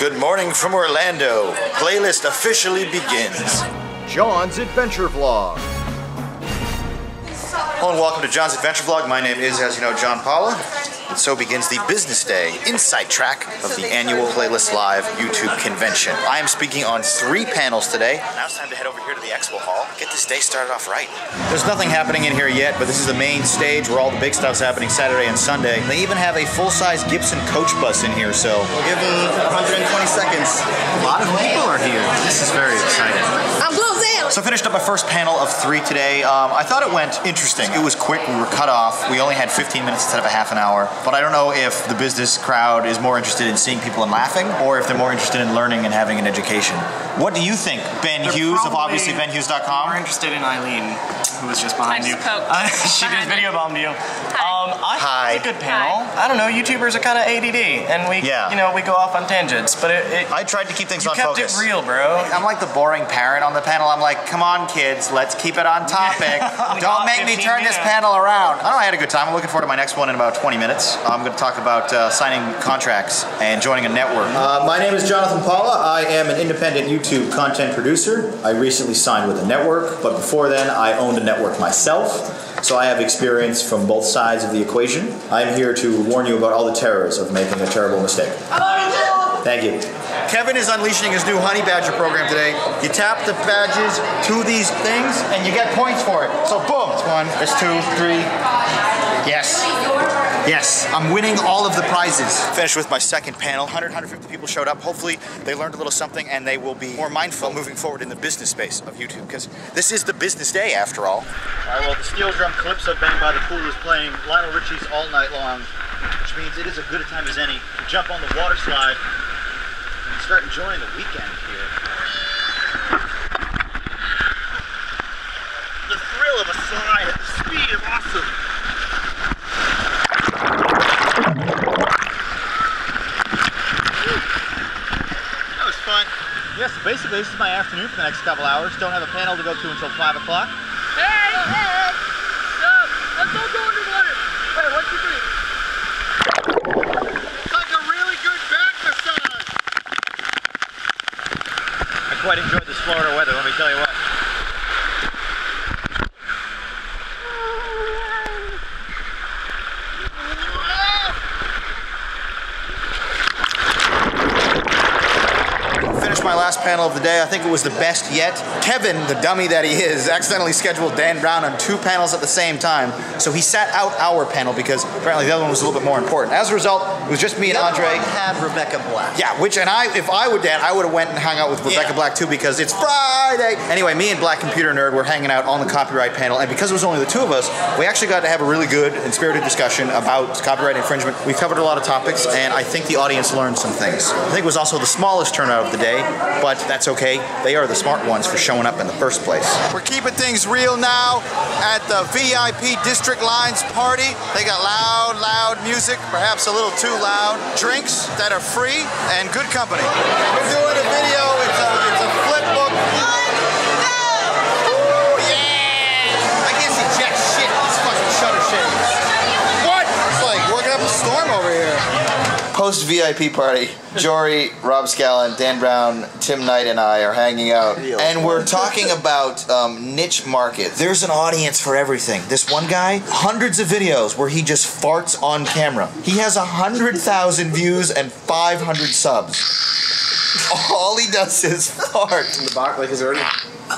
Good morning from Orlando. Playlist officially begins. John's Adventure Vlog. Hello and welcome to John's Adventure Vlog. My name is, as you know, John Paula. And so begins the business day inside track of the annual Playlist Live YouTube convention. I am speaking on 3 panels today. Now it's time to head over here to the expo hall. Get this day started off right. There's nothing happening in here yet, but this is the main stage where all the big stuff's happening Saturday and Sunday. They even have a full-size Gibson coach bus in here, so we'll give them 120 seconds. A lot of people are here. This is very exciting. I'm Blue Zale. So finished up my first panel of 3 today. I thought it went interesting. It was quick. We were cut off. We only had 15 minutes instead of a half an hour. But I don't know if the business crowd is more interested in seeing people and laughing, or if they're more interested in learning and having an education. What do you think, Ben Hughes of obviously benhughes.com? We're interested in Eileen, who was just behind you. She did video bombed you. Hi. It's a good panel. I don't know, YouTubers are kind of ADD, and we, you know, we go off on tangents. But I tried to keep things on focus. You kept it real, bro. I'm like the boring parent on the panel. I'm like, come on, kids, let's keep it on topic. Don't make me turn this panel around. I don't know, I had a good time. I'm looking forward to my next one in about 20 minutes. I'm going to talk about signing contracts and joining a network. My name is Jonathan Paula. I am an independent YouTube content producer. I recently signed with a network, but before then I owned a network myself. So I have experience from both sides of the equation. I'm here to warn you about all the terrors of making a terrible mistake. Thank you. Kevin is unleashing his new Honey Badger program today. You tap the badges to these things and you get points for it. So boom, it's 1, it's 2, 3. Yes. Yes, I'm winning all of the prizes. Finished with my second panel. 150 people showed up. Hopefully they learned a little something and they will be more mindful moving forward in the business space of YouTube, because this is the business day after all. All right, well, the steel drum calypso band by the pool is playing Lionel Richie's All Night Long, which means it is as good a time as any to jump on the water slide and start enjoying the weekend here. The thrill of a slide at the speed of awesome. That was fun. Yes, basically this is my afternoon for the next couple hours. Don't have a panel to go to until 5 o'clock. Hey! Stop! Let's all go underwater! Wait, what you doing? It's like a really good back massage! I quite enjoyed this Florida weather, let me tell you what. My last panel of the day. I think it was the best yet. Kevin, the dummy that he is, accidentally scheduled Dan Brown on 2 panels at the same time. So he sat out our panel because apparently the other one was a little bit more important. As a result, it was just me and Andre. Had Rebecca Black. Yeah, which, and if I were Dan, I would have went and hung out with Rebecca Black too, because it's Friday. Anyway, me and Black Computer Nerd were hanging out on the copyright panel, and because it was only the 2 of us, we actually got to have a really good and spirited discussion about copyright infringement. We covered a lot of topics, and I think the audience learned some things. I think it was also the smallest turnout of the day, but that's okay. They are the smart ones for showing up in the first place. We're keeping things real now at the VIP District Lines party. They got loud music, perhaps a little too loud. Drinks that are free and good company. We're doing a video. It's a flip book. Oh yeah! I guess he jacks shit. These fucking shutter shades. What? It's like working up a storm over here. Post VIP party. Jory, Rob Scallon, Dan Brown, Tim Knight, and I are hanging out, and we're talking about niche markets. There's an audience for everything. This one guy, hundreds of videos where he just farts on camera. He has 100,000 views and 500 subs. All he does is fart. In the box, like, is already.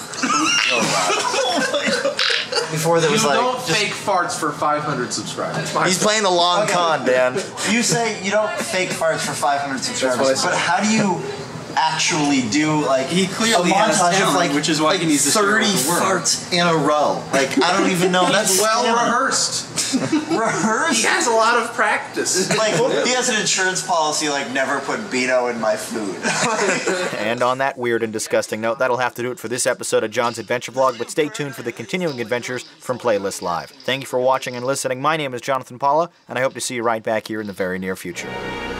Before there was you like don't fake farts for 500 subscribers. He's playing the long con, Dan. You say you don't fake farts for 500 subscribers, but how do you actually do like he clearly a has montage talent, of like which is why like he needs to 30 farts in a row? Like I don't even know. That's well rehearsed. Rehearsed? He has a lot of practice. Like he has an insurance policy like never put Beano in my food. And on that weird and disgusting note, that'll have to do it for this episode of John's Adventure Vlog, but stay tuned for the continuing adventures from Playlist Live. Thank you for watching and listening. My name is Jonathan Paula, and I hope to see you right back here in the very near future.